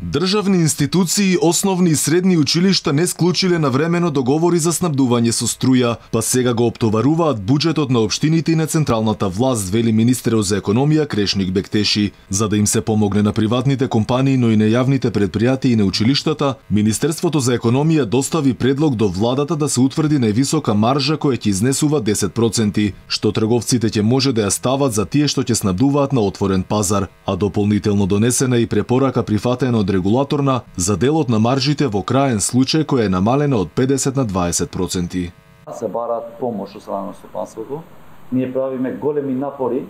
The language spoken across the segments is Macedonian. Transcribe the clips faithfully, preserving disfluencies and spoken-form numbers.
Државни институции, основни и средни училишта не склучиле навремено договори за снабдување со струја, па сега го оптоваруваат буџетот на општините и на централната власт, вели министерот за економија Крешник Бектеши. За да им се помогне на приватните компании, но и на јавните предпријатија и на училиштата, Министерството за економија достави предлог до владата да се утврди највисока маржа која ќе изнесува десет проценти, што трговците ќе може да ја стават за тие што ќе снабдуваат на отворен пазар, а дополнително донесена и препорака прифатена од регулаторна за делот на маржите во краен случај која е намалена од педесет на дваесет проценти. Се бараат помош од страна на стопанството. Ние правиме големи напори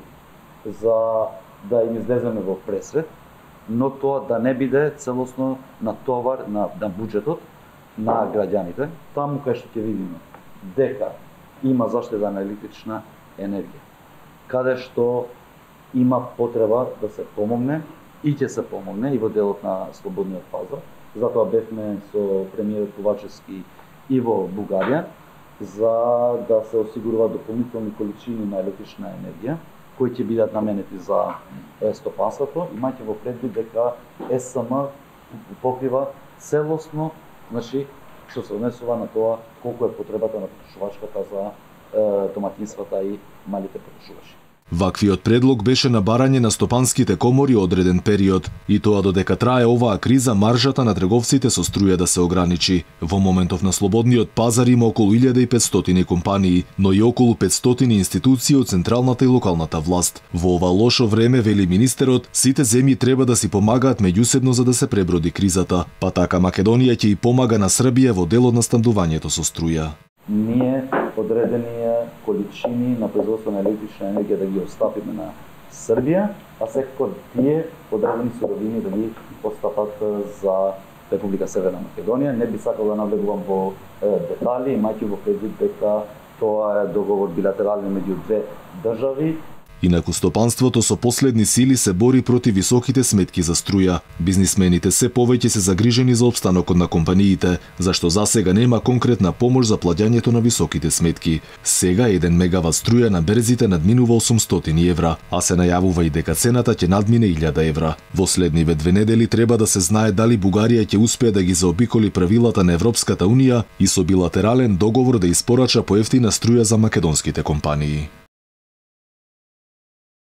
за да им излеземе во пресред, но тоа да не биде целосно натовар на, на буџетот на граѓаните. Таму кај што ќе видиме дека има заштеда на електрична енергија, каде што има потреба да се помогне и ќе се помогне и во делот на слободниот пазар. Затоа бевме со премиерот Ковачевски и во Бугарија за да се осигуруваат дополнителни количини на електрична енергија кои ќе бидат наменети за стопанството, имајќи во предвид дека ЕСМ покрива целосно, значи што се однесува на тоа колку е потребата на потрошувачката за е, доматинствата и малите потрошувачи. Ваквиот предлог беше на барање на стопанските комори одреден период, и тоа додека трае оваа криза маржата на трговците со струја да се ограничи. Во моментов на слободниот пазар има околу илјада и петстотини компании, но и околу петстотини институции од централната и локалната власт. Во ова лошо време, вели министерот, сите земји треба да си помагаат меѓусебно за да се преброди кризата, па така Македонија ќе и помага на Србија во делот на снабдувањето со струја. Ние одредени количини на производство на електрична енергија да ги остапиме на Србија, а секако тие одредени суровини да ги остапат за Република Северна Македонија. Не би сакал да навлегувам во детали, имајќи во предвид дека тоа е договор билатерален меѓу две држави. Инаку стопанството со последни сили се бори против високите сметки за струја. Бизнисмените се повеќе се загрижени за опстанокот на компаниите, зашто засега нема конкретна помош за плаќањето на високите сметки. Сега еден мегават струја на берзите надминува осумстотини евра, а се најавува и дека цената ќе надмине илјада евра. Во следниве две недели треба да се знае дали Бугарија ќе успее да ги заобиколи правилата на Европската унија и со билатерален договор да испорача поевтина струја за македонските компании.